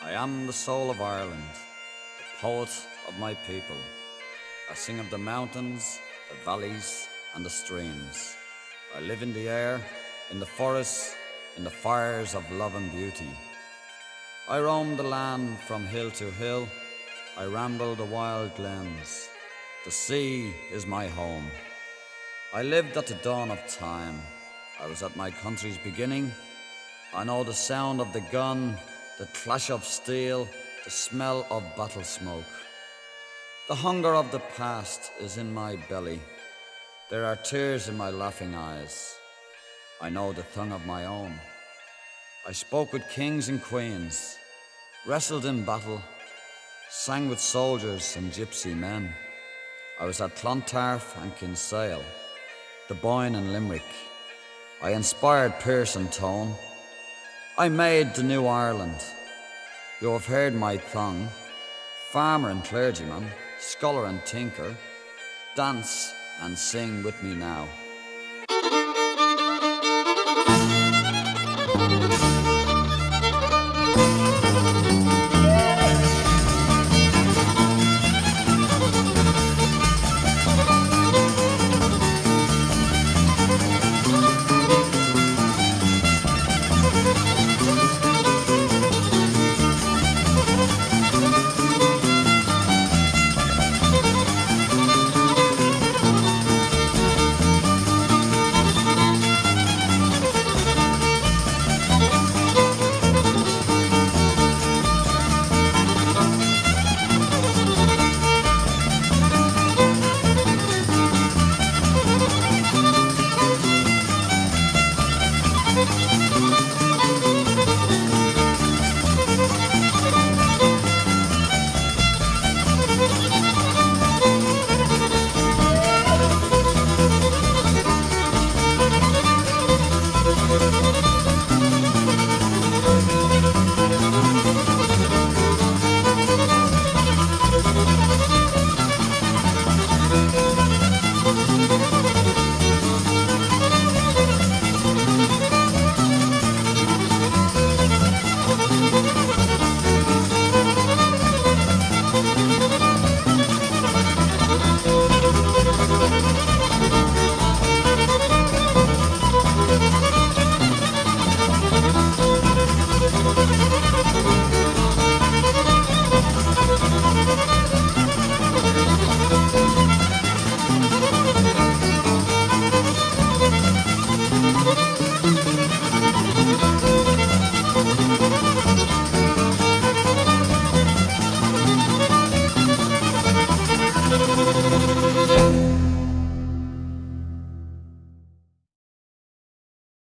I am the soul of Ireland, the poet of my people. I sing of the mountains, the valleys, and the streams. I live in the air, in the forests, in the fires of love and beauty. I roam the land from hill to hill. I ramble the wild glens. The sea is my home. I lived at the dawn of time. I was at my country's beginning. I know the sound of the gun, the clash of steel, the smell of battle smoke. The hunger of the past is in my belly. There are tears in my laughing eyes. I know the tongue of my own. I spoke with kings and queens, wrestled in battle, sang with soldiers and gypsy men. I was at Clontarf and Kinsale, the Boyne and Limerick. I inspired Pearse and Tone. I made the new Ireland. You have heard my tongue. Farmer and clergyman, scholar and tinker, dance and sing with me now.